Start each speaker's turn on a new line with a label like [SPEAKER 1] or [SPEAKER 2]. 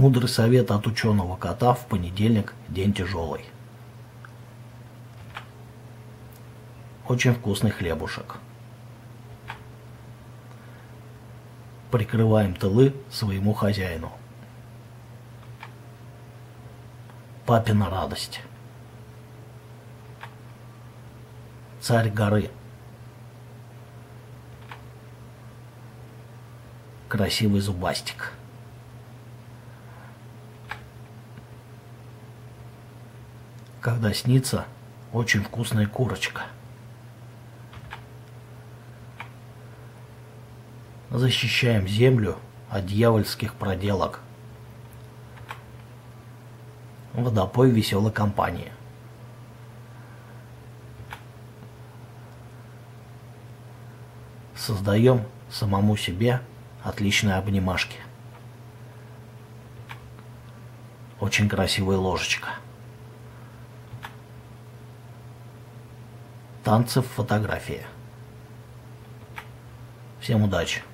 [SPEAKER 1] Мудрый совет от ученого кота: в понедельник день тяжелый. Очень вкусный хлебушек. Прикрываем тылы своему хозяину. Папина радость. Царь горы. Красивый зубастик. Когда снится очень вкусная курочка. Защищаем землю от дьявольских проделок. Водопой веселой компании. Создаем самому себе отличные обнимашки. Очень красивая ложечка. Танцы в фотографии. Всем удачи!